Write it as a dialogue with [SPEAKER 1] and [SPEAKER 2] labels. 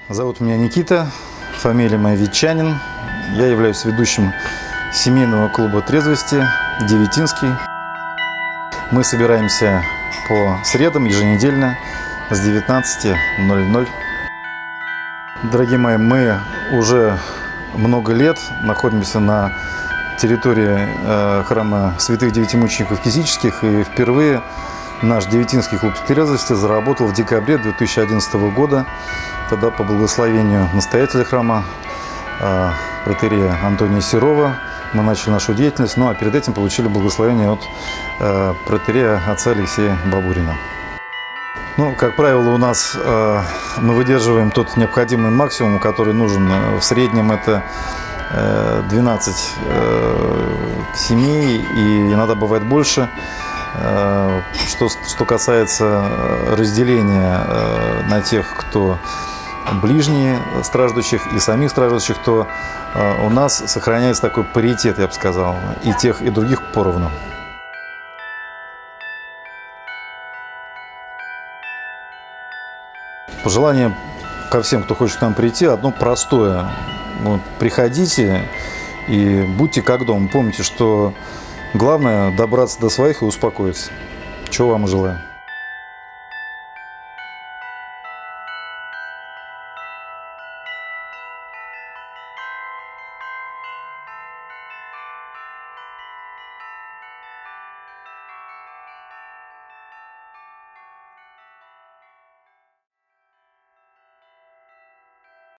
[SPEAKER 1] Зовут меня Никита, фамилия моя Ветчанин. Я являюсь ведущим семейного клуба трезвости «Девятинский». Мы собираемся по средам еженедельно с 19:00. Дорогие мои, мы уже много лет находимся на территории храма святых девятимучеников Кизических, и впервые наш Девятинский клуб трезвости заработал в декабре 2011 года. Тогда по благословению настоятеля храма протоиерея Антония Серова мы начали нашу деятельность, ну а перед этим получили благословение от протоиерея отца Алексея Бабурина. Ну, как правило, у нас мы выдерживаем тот необходимый максимум, который нужен. В среднем это 12 семей, и иногда бывает больше. Что касается разделения на тех, кто ближние страждущих и самих страждущих, то у нас сохраняется такой паритет, я бы сказал, и тех, и других поровну. Пожелание ко всем, кто хочет к нам прийти, одно простое. Вот, приходите и будьте как дома. Помните, что главное добраться до своих и успокоиться. Чего вам и желаю.